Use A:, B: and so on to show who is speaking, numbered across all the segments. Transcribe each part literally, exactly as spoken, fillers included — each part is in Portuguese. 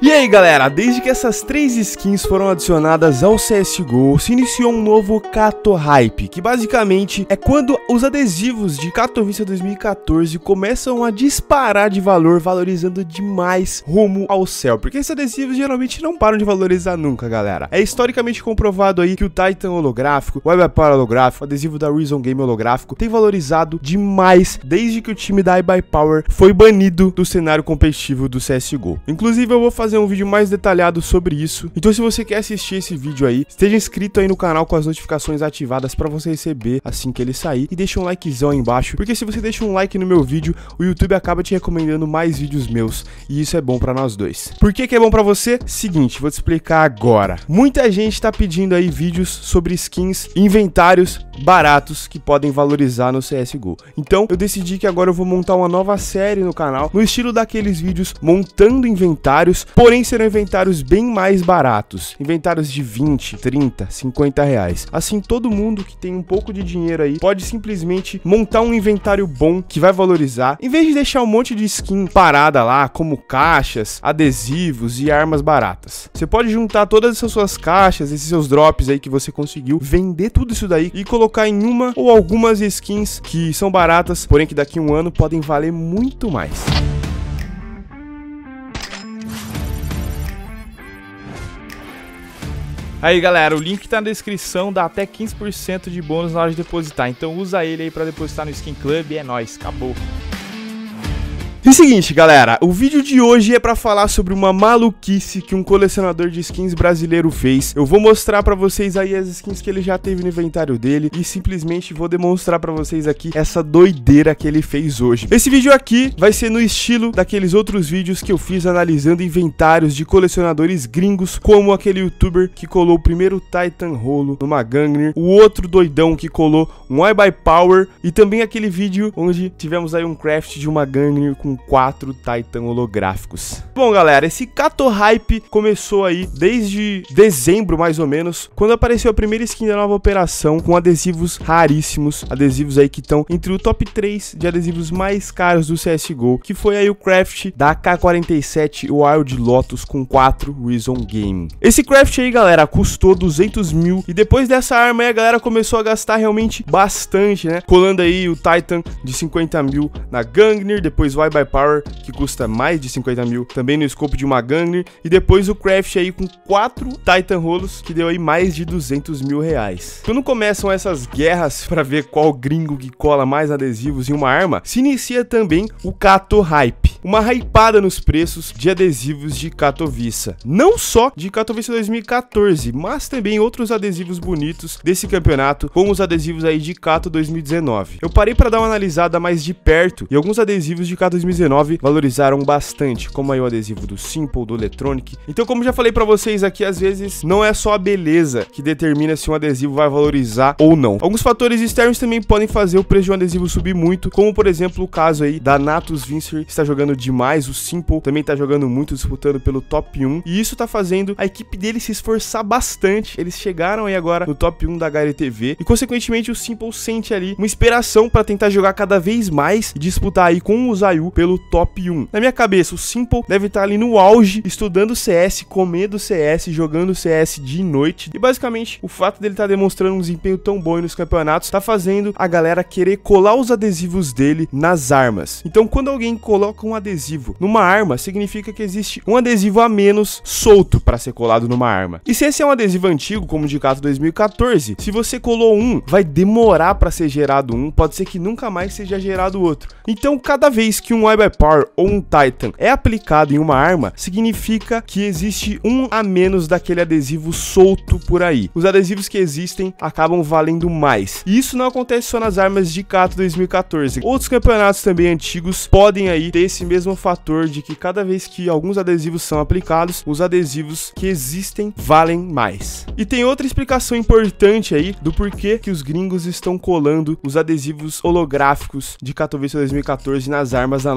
A: E aí galera, desde que essas três skins foram adicionadas ao C S G O, se iniciou um novo Cato Hype, que basicamente é quando os adesivos de Katowice dois mil e quatorze começam a disparar de valor, valorizando demais rumo ao céu, porque esses adesivos geralmente não param de valorizar nunca, galera. É historicamente comprovado aí que o Titan holográfico, o iBuyPower holográfico, o adesivo da Reason Game holográfico tem valorizado demais desde que o time da iBuyPower foi banido do cenário competitivo do C S G O. Inclusive eu vou fazer um vídeo mais detalhado sobre isso, então se você quer assistir esse vídeo aí, esteja inscrito aí no canal com as notificações ativadas para você receber assim que ele sair, e deixa um likezão aí embaixo, porque se você deixa um like no meu vídeo, o YouTube acaba te recomendando mais vídeos meus, e isso é bom para nós dois. Por que que é bom para você? Seguinte, vou te explicar agora. Muita gente tá pedindo aí vídeos sobre skins, inventários baratos que podem valorizar no C S G O. Então eu decidi que agora eu vou montar uma nova série no canal, no estilo daqueles vídeos montando inventários, porém serão inventários bem mais baratos, inventários de vinte, trinta, cinquenta reais. Assim todo mundo que tem um pouco de dinheiro aí pode simplesmente montar um inventário bom que vai valorizar, em vez de deixar um monte de skin parada lá, como caixas, adesivos e armas baratas. Você pode juntar todas essas suas caixas, esses seus drops aí que você conseguiu, vender tudo isso daí e colocar em uma ou algumas skins que são baratas, porém que daqui a um ano podem valer muito mais. Aí galera, o link tá na descrição, dá até quinze por cento de bônus na hora de depositar, então usa ele aí pra depositar no Skin Club e é nóis, acabou. E seguinte galera, o vídeo de hoje é pra falar sobre uma maluquice que um colecionador de skins brasileiro fez. Eu vou mostrar pra vocês aí as skins que ele já teve no inventário dele e simplesmente vou demonstrar pra vocês aqui essa doideira que ele fez hoje. Esse vídeo aqui vai ser no estilo daqueles outros vídeos que eu fiz analisando inventários de colecionadores gringos, como aquele youtuber que colou o primeiro Titan rolo numa Gungnir, o outro doidão que colou um iBuyPower e também aquele vídeo onde tivemos aí um craft de uma Gungnir com quatro Titan holográficos. Bom galera, esse Cato Hype começou aí desde dezembro mais ou menos, quando apareceu a primeira skin da nova operação com adesivos raríssimos, adesivos aí que estão entre o top três de adesivos mais caros do C S G O, que foi aí o craft da A K quarenta e sete Wild Lotus com quatro Reason Game. Esse craft aí galera custou duzentos mil e depois dessa arma aí a galera começou a gastar realmente bastante, né, colando aí o Titan de cinquenta mil na Gungnir, depois o iBuyPower, que custa mais de cinquenta mil, também no escopo de uma Gungnir, e depois o craft aí com quatro Titan rolos, que deu aí mais de duzentos mil reais. Quando começam essas guerras para ver qual gringo que cola mais adesivos em uma arma, se inicia também o Cato Hype, uma hypada nos preços de adesivos de Katowice, não só de Katowice dois mil e quatorze, mas também outros adesivos bonitos desse campeonato, como os adesivos aí de Cato dois mil e dezenove. Eu parei para dar uma analisada mais de perto e alguns adesivos de Cato dois mil e dezenove valorizaram bastante, como aí o adesivo do Simple, do Electronic. Então, como já falei pra vocês aqui, às vezes não é só a beleza que determina se um adesivo vai valorizar ou não. Alguns fatores externos também podem fazer o preço de um adesivo subir muito, como por exemplo o caso aí da Natus Vincer, que está jogando demais, o Simple também tá jogando muito, disputando pelo top um, e isso tá fazendo a equipe dele se esforçar bastante. Eles chegaram aí agora no top um da H L T V e consequentemente o Simple sente ali uma inspiração pra tentar jogar cada vez mais e disputar aí com o Zayu pelo top um. Na minha cabeça, o Simple deve estar ali no auge, estudando C S, comendo C S, jogando C S de noite. E basicamente, o fato dele estar demonstrando um desempenho tão bom nos campeonatos tá fazendo a galera querer colar os adesivos dele nas armas. Então, quando alguém coloca um adesivo numa arma, significa que existe um adesivo a menos solto para ser colado numa arma. E se esse é um adesivo antigo, como o de Cato dois mil e quatorze, se você colou um, vai demorar para ser gerado um, pode ser que nunca mais seja gerado outro. Então, cada vez que um iBuyPower ou um Titan é aplicado em uma arma, significa que existe um a menos daquele adesivo solto por aí. Os adesivos que existem acabam valendo mais. E isso não acontece só nas armas de Cato dois mil e quatorze. Outros campeonatos também antigos podem aí ter esse mesmo fator de que cada vez que alguns adesivos são aplicados, os adesivos que existem valem mais. E tem outra explicação importante aí do porquê que os gringos estão colando os adesivos holográficos de Katowice dois mil e quatorze nas armas da nova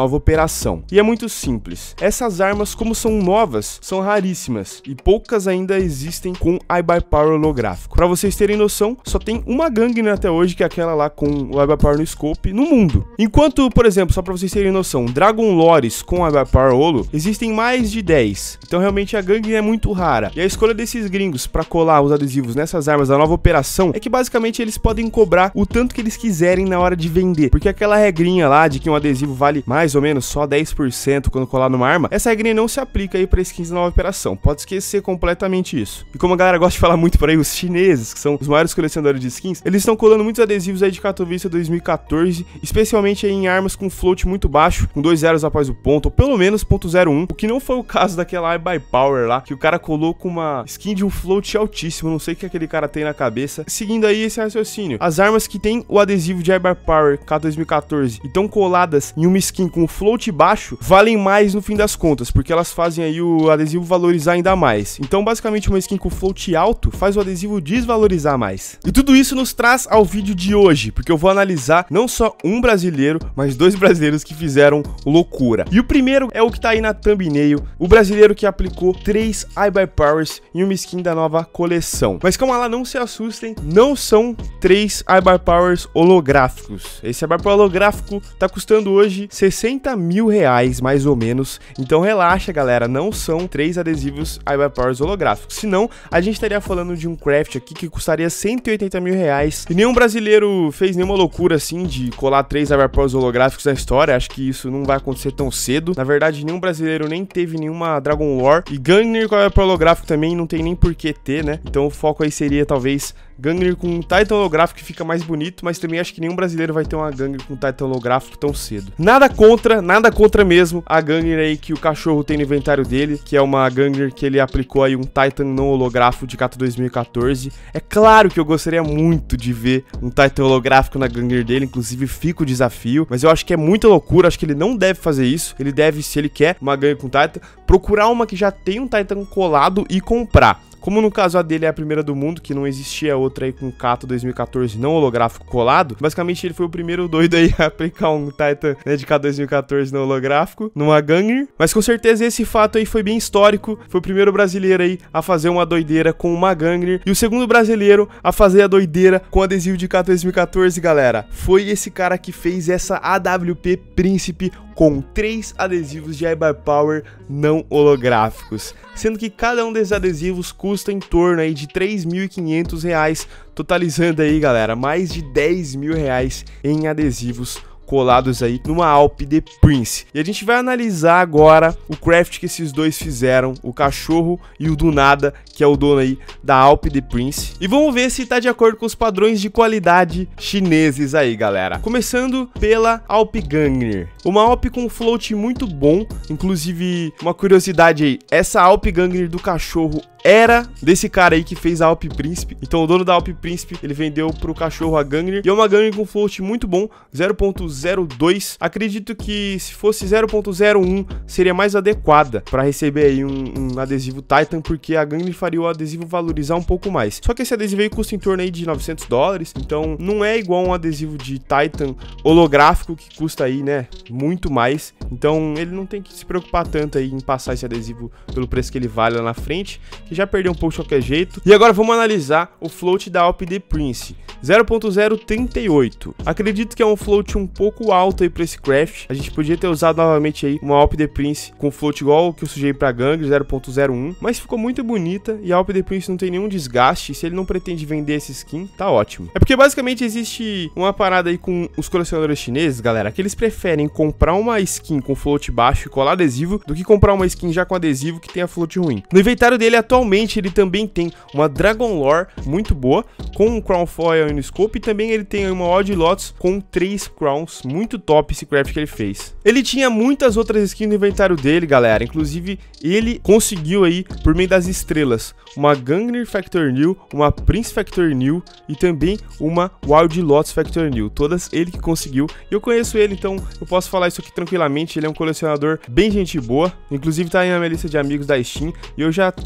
A: nova operação. E é muito simples. Essas armas, como são novas, são raríssimas e poucas ainda existem com iBuyPower holográfico. Pra vocês terem noção, só tem uma Gangner até hoje, que é aquela lá com o iBuyPower no scope, no mundo. Enquanto, por exemplo, só pra vocês terem noção, Dragon Lores com iBuyPower holo, existem mais de dez. Então realmente a Gangner é muito rara. E a escolha desses gringos pra colar os adesivos nessas armas da nova operação é que basicamente eles podem cobrar o tanto que eles quiserem na hora de vender. Porque aquela regrinha lá de que um adesivo vale mais ou menos só dez por cento quando colar numa arma, essa regrinha não se aplica aí pra skins da nova operação. Pode esquecer completamente isso. E como a galera gosta de falar muito por aí, os chineses, que são os maiores colecionadores de skins, eles estão colando muitos adesivos aí de Katowice dois mil e quatorze, especialmente aí em armas com float muito baixo, com dois zeros após o ponto, ou pelo menos ponto zero um, o que não foi o caso daquela iBuyPower lá, que o cara colou com uma skin de um float altíssimo, não sei o que aquele cara tem na cabeça. Seguindo aí esse raciocínio, as armas que tem o adesivo de iBuyPower K dois mil e quatorze e estão coladas em uma skin com float baixo, valem mais no fim das contas, porque elas fazem aí o adesivo valorizar ainda mais. Então basicamente uma skin com float alto faz o adesivo desvalorizar mais. E tudo isso nos traz ao vídeo de hoje, porque eu vou analisar não só um brasileiro, mas dois brasileiros que fizeram loucura. E o primeiro é o que tá aí na thumbnail, o brasileiro que aplicou três iBuyPowers em uma skin da nova coleção. Mas calma lá, não se assustem, não são três iBuyPowers holográficos. Esse iBuyPower holográfico tá custando hoje sessenta mil reais, mais ou menos. Então relaxa, galera, não são três adesivos iBuyPowers holográficos. Senão, a gente estaria falando de um craft aqui que custaria cento e oitenta mil reais. E nenhum brasileiro fez nenhuma loucura assim de colar três iBuyPowers holográficos na história. Acho que isso não vai acontecer tão cedo. Na verdade, nenhum brasileiro nem teve nenhuma Dragon Lore. E Gangner com iBuyPower holográfico também não tem nem por que ter, né? Então o foco aí seria talvez Gangner com um Titan holográfico, que fica mais bonito, mas também acho que nenhum brasileiro vai ter uma Gangner com Titan holográfico tão cedo. Nada contra, nada contra mesmo a Gangner aí que o cachorro tem no inventário dele, que é uma Gangner que ele aplicou aí um Titan não holográfico de Kato dois mil e quatorze. É claro que eu gostaria muito de ver um Titan holográfico na Gangner dele, inclusive fica o desafio, mas eu acho que é muita loucura, acho que ele não deve fazer isso. Ele deve, se ele quer uma Gangner com Titan, procurar uma que já tem um Titan colado e comprar. Como no caso a dele é a primeira do mundo, que não existia outra aí com Kato dois mil e quatorze não holográfico colado, basicamente ele foi o primeiro doido aí a aplicar um Titan, né, de Kato dois mil e quatorze não holográfico numa Gangner. Mas com certeza esse fato aí foi bem histórico, foi o primeiro brasileiro aí a fazer uma doideira com uma Gangner, e o segundo brasileiro a fazer a doideira com adesivo de Kato dois mil e quatorze, galera, foi esse cara que fez essa A W P Príncipe com três adesivos de iBuyPower não holográficos, sendo que cada um desses adesivos custa em torno aí de três mil e quinhentos reais, totalizando aí, galera, mais de dez mil reais em adesivos colados aí numa Alp The Prince. E a gente vai analisar agora o craft que esses dois fizeram, o cachorro e o do nada, que é o dono aí da Alp The Prince. E vamos ver se tá de acordo com os padrões de qualidade chineses aí, galera. Começando pela Alp Gangner. Uma Alp com float muito bom, inclusive uma curiosidade aí, essa Alp Gangner do cachorro era desse cara aí que fez a Alp Príncipe. Então o dono da Alp Príncipe, ele vendeu pro cachorro a Gangner, e é uma Gangner com float muito bom, zero ponto zero dois. Acredito que se fosse zero ponto zero um seria mais adequada para receber aí um, um adesivo Titan, porque a Gangner faria o adesivo valorizar um pouco mais. Só que esse adesivo aí custa em torno aí de novecentos dólares, então não é igual um adesivo de Titan holográfico que custa aí, né, muito mais. Então ele não tem que se preocupar tanto aí em passar esse adesivo pelo preço que ele vale lá na frente, que já perdeu um pouco de qualquer jeito. E agora vamos analisar o float da Alp The Prince, zero ponto zero trinta e oito. Acredito que é um float um pouco alto aí para esse craft. A gente podia ter usado novamente aí uma Alp The Prince com float igual que eu sujei para Gangner, zero ponto zero um, mas ficou muito bonita e a Alp The Prince não tem nenhum desgaste. Se ele não pretende vender essa skin, tá ótimo. É porque basicamente existe uma parada aí com os colecionadores chineses, galera, que eles preferem comprar uma skin com float baixo e colar adesivo do que comprar uma skin já com adesivo que tenha float ruim. No inventário dele atualmente ele também tem uma Dragon Lore muito boa, com um Crown Foil e no scope, e também ele tem uma Odd Lots com três Crowns, muito top esse craft que ele fez. Ele tinha muitas outras skins no inventário dele, galera, inclusive ele conseguiu aí, por meio das estrelas, uma Gangner Factor New, uma Prince Factor New e também uma Wild Lots Factor New, todas ele que conseguiu, e eu conheço ele, então eu posso falar isso aqui tranquilamente. Ele é um colecionador bem gente boa, inclusive tá aí na minha lista de amigos da Steam, e eu já quis comprar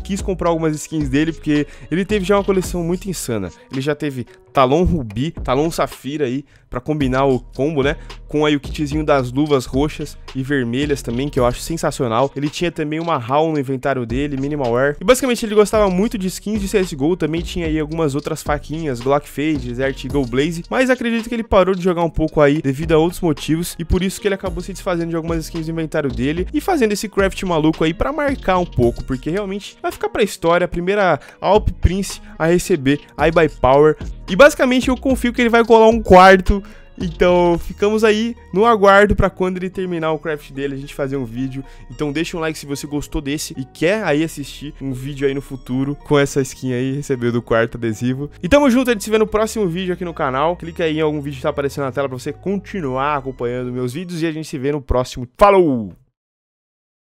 A: comprar algumas skins dele, porque ele teve já uma coleção muito insana. Ele já teve Talon Rubi, Talon Safira aí, pra combinar o combo, né? Com aí o kitzinho das luvas roxas e vermelhas também, que eu acho sensacional. Ele tinha também uma H A L no inventário dele, Minimal Wear. E basicamente ele gostava muito de skins de C S G O, também tinha aí algumas outras faquinhas, Glock Fade, Desert Eagle Blaze. Mas acredito que ele parou de jogar um pouco aí devido a outros motivos, e por isso que ele acabou se desfazendo de algumas skins do inventário dele e fazendo esse craft maluco aí pra marcar um pouco, porque realmente vai ficar pra história. A primeira Alp Prince a receber I Buy Power. E basicamente eu confio que ele vai colar um quarto. Então ficamos aí no aguardo pra quando ele terminar o craft dele, a gente fazer um vídeo. Então deixa um like se você gostou desse e quer aí assistir um vídeo aí no futuro com essa skin aí, recebeu do quarto adesivo. E tamo junto, a gente se vê no próximo vídeo aqui no canal. Clica aí em algum vídeo que tá aparecendo na tela pra você continuar acompanhando meus vídeos e a gente se vê no próximo. Falou!